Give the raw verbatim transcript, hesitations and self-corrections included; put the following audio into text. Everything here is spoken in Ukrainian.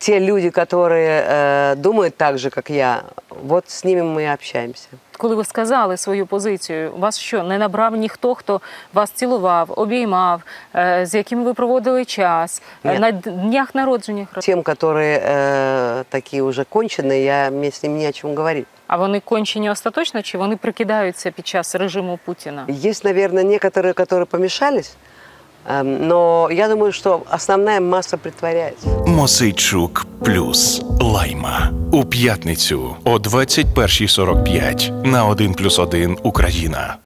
те люди, которые э, думают так же, как я, вот с ними мы и общаемся. Коли ви сказали свою позицію, вас що, не набрав ніхто, хто вас цілував, обіймав, е, з яким ви проводили час, е, на днях народження? Тем, которые э, такие уже конченые, я, мне с ними не о чем говорить. А вони кончені остаточно, чи вони прикидаються під час режиму Путіна? Есть, наверное, некоторые, которые помешались, э, но я думаю, что основная масса притворяется. Мосейчук плюс Лайма. У п'ятницю о двадцять першій сорок п'ять на один плюс один Україна.